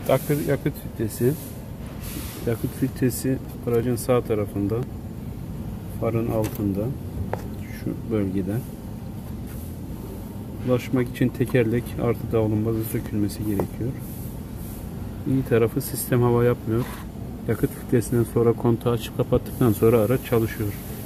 Yakıt filtresi. Yakıt filtresi aracın sağ tarafında, farın altında, şu bölgede. Ulaşmak için tekerlek artı davlumbazı sökülmesi gerekiyor. İyi tarafı sistem hava yapmıyor. Yakıt filtresinden sonra kontağı açıp kapattıktan sonra araç çalışıyor.